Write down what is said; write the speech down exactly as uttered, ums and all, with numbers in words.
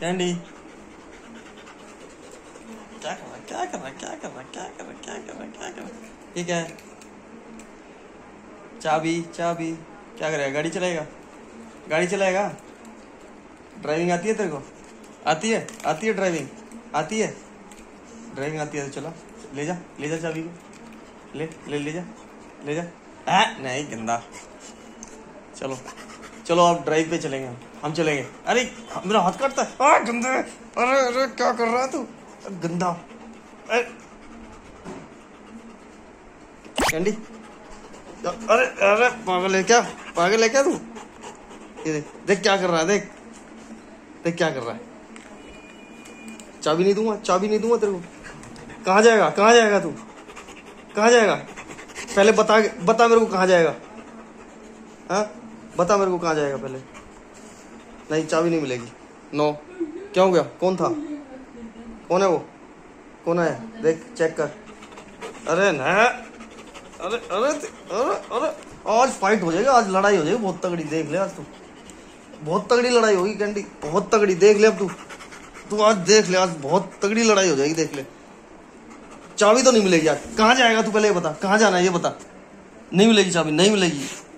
Candy क्या कर रहा है क्या कर रहा है क्या कर रहा है क्या कर रहा है क्या कर रहा है क्या कर रहा है ये क्या है? चाबी चाबी क्या करेगा? गाड़ी चलाएगा गाड़ी चलाएगा? ड्राइविंग आती है तेरे को? आती है आती है ड्राइविंग आती है ड्राइविंग आती है तो चला ले जा ले जा चाबी को ले ले ले जा ले जा आ, नहीं गंदा। चलो चलो आप ड्राइव पे चलेंगे हम चलेंगे। अरे मेरा हाथ काटता है आ, गंदे। अरे अरे क्या कर रहा है तू गंदा। अरे कैंडी अरे अरे पागल है क्या पागल है क्या तू? ये देख देख क्या कर रहा है देख देख क्या कर रहा है। चाबी नहीं दूंगा चाबी नहीं दूंगा तेरे को। कहाँ जाएगा कहाँ जाएगा तू कहाँ जाएगा? पहले बता बता मेरे को कहाँ जाएगा? हाँ बता मेरे को कहाँ जाएगा पहले। नहीं चाबी नहीं मिलेगी। नो क्या हो गया? कौन था? कौन है वो? कौन है? देख चेक कर। अरे ना अरे अरे अरे अरे आज फाइट हो जाएगी आज लड़ाई हो जाएगी बहुत तगड़ी। देख ले आज तू बहुत तगड़ी लड़ाई होगी कैंडी बहुत तगड़ी। देख ले अब तू तू आज देख ले आज बहुत तगड़ी लड़ाई हो जाएगी। देख ले चाबी तो नहीं मिलेगी आज। कहाँ जाएगा तू पहले ये बता कहाँ जाना है ये बता। नहीं मिलेगी चाबी नहीं मिलेगी।